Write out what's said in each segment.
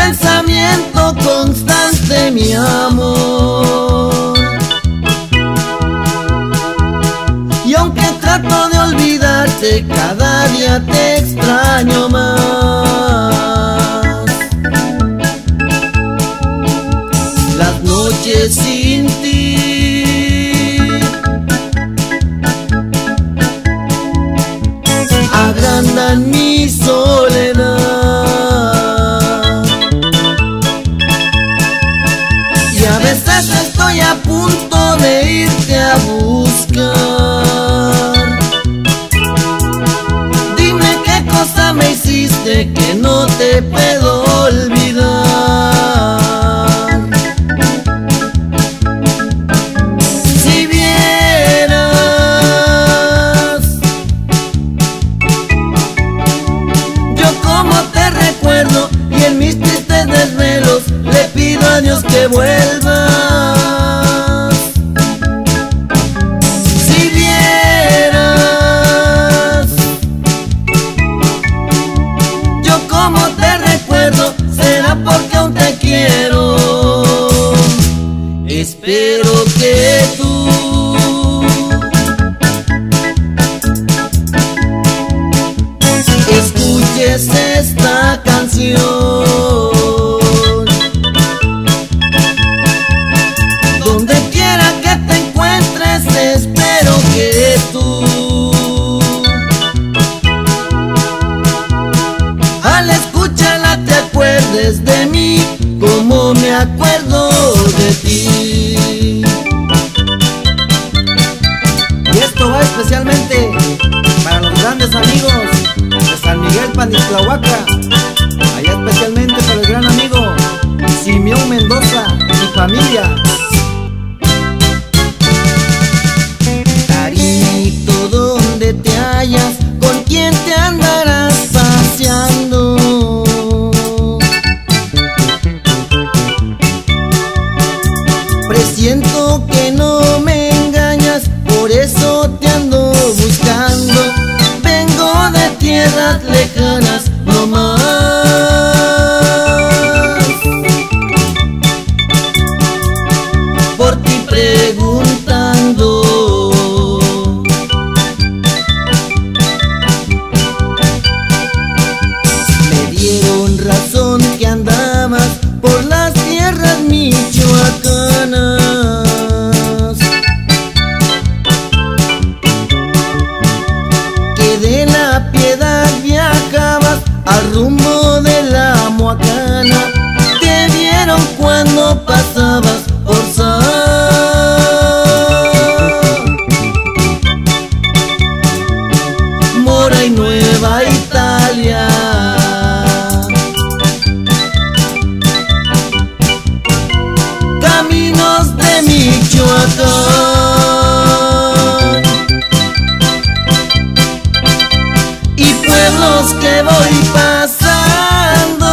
pensamiento constante, mi amor. Y aunque trato de olvidarte, cada día te extraño más. Las noches sin ti agrandan mi soledad, y a veces estoy a punto de irte a buscar. Dime qué cosa me hiciste que no te puedo olvidar. Si vieras yo cómo te recuerdo, y en mis tristes desvelos le pido a Dios que vuelvas. Si vieras yo cómo te recuerdo, será porque aún te quiero. Espero que tú escuches esta canción. Donde quiera que te encuentres, espero que tú al escucharla te acuerdes de mí como me acuerdo de ti. Y esto va especialmente para los grandes amigos de San Miguel Panistlahuaca, allá especialmente para el gran amigo Simeón Mendoza y familia. Cariñito, donde te hallas, con quién te andarás paseando. Presiento que no me engañas, por eso te ando buscando. Vengo de tierras lejanas, no más. Por ti preguntando. Me dieron razón que andabas por las tierras michoacanas, que de La Piedad viajabas al rumbo de la Moacana. Te vieron cuando pasabas por Mora y Nueva Italia. Caminos de Michoacán y pueblos que voy pasando.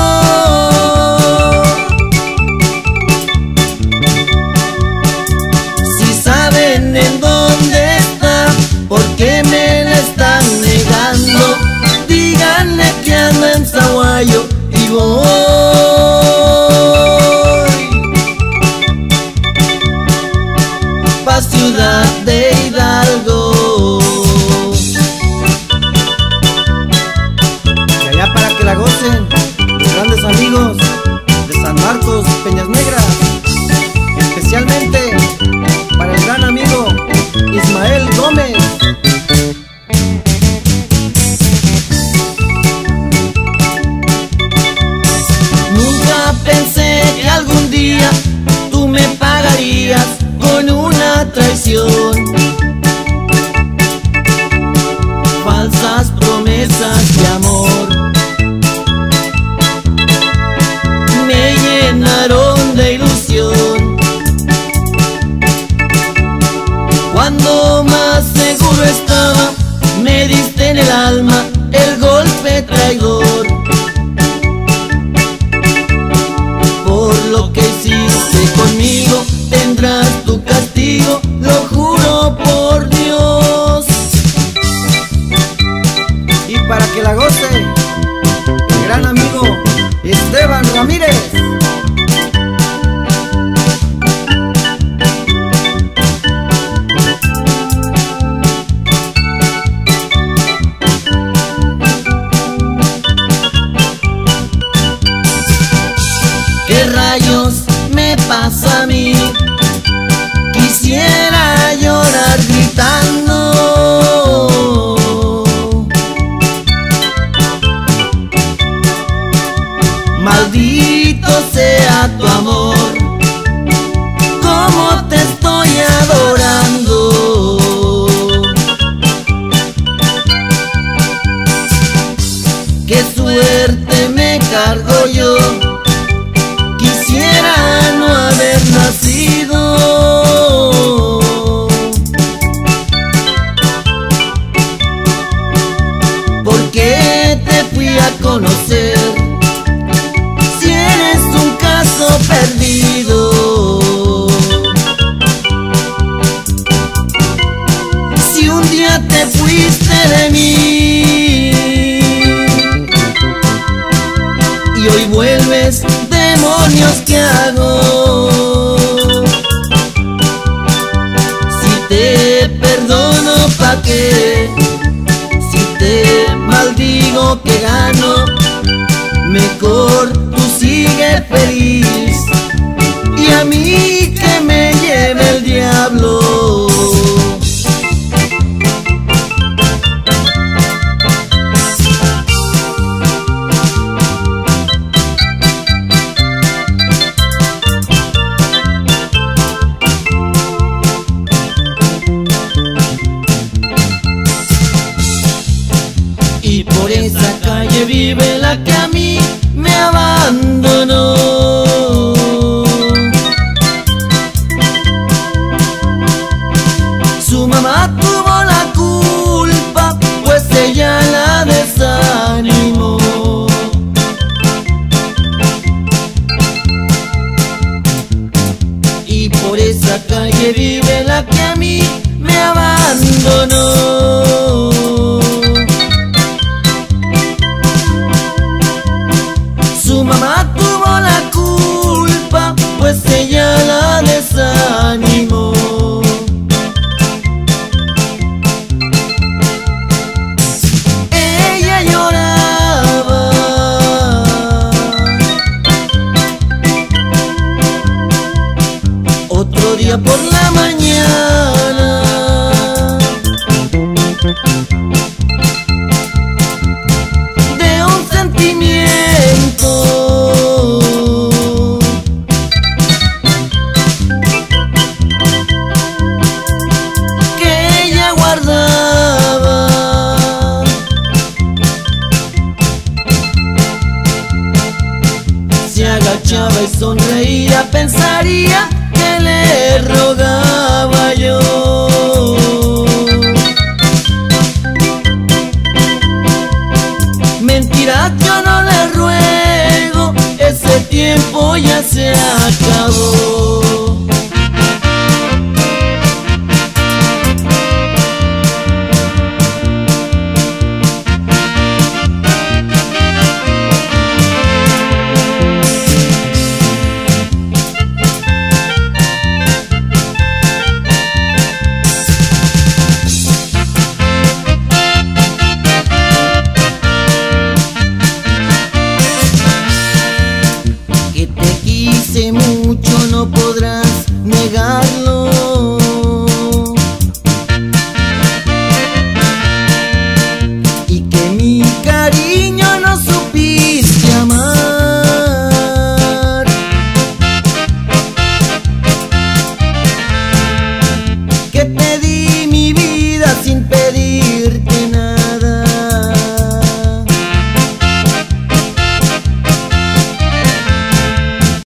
Si saben en dónde está, ¿por qué me la están negando? Díganle que ando en Zaguayo y voy pa' Ciudad de Hidalgo. Y allá para que la gocen los grandes amigos de San Marcos, Peñas Negras, especialmente para el gran amigo Ismael Gómez. Nunca pensé que algún día tú me pagarías con una traición. Falsas promesas de amor me llenaron de ilusión. Esteban Ramírez. ¿Qué rayos me pasa a mí? Quisiera llorar gritando. Maldito sea tu amor, cómo te estoy adorando. Qué suerte me cargo yo, quisiera no haber nacido. ¿Por qué te fui a conocer si eres un caso perdido? Si un día te fuiste de mí y hoy vuelves, demonios, ¿qué hago? Si te perdono, ¿pa' qué? Si te maldigo, ¿qué gano? Mejor tú sigue feliz y a mí que me lleve el diablo. Y por esa calle vive la que a mí me abandonó. Su mamá tuvo la culpa, pues ella la desanimó. Y por esa calle vive la que a mí me abandonó. Su mamá tuvo la culpa, pues ella la desanimó. Ella lloraba, otro día por la mañana de un sentimiento que ella guardaba. Se agachaba y sonreía, pensaría que le rogaba yo. Mentira, yo no le ruego, ese tiempo ya se acabó. Que te quise mucho, no podrás negar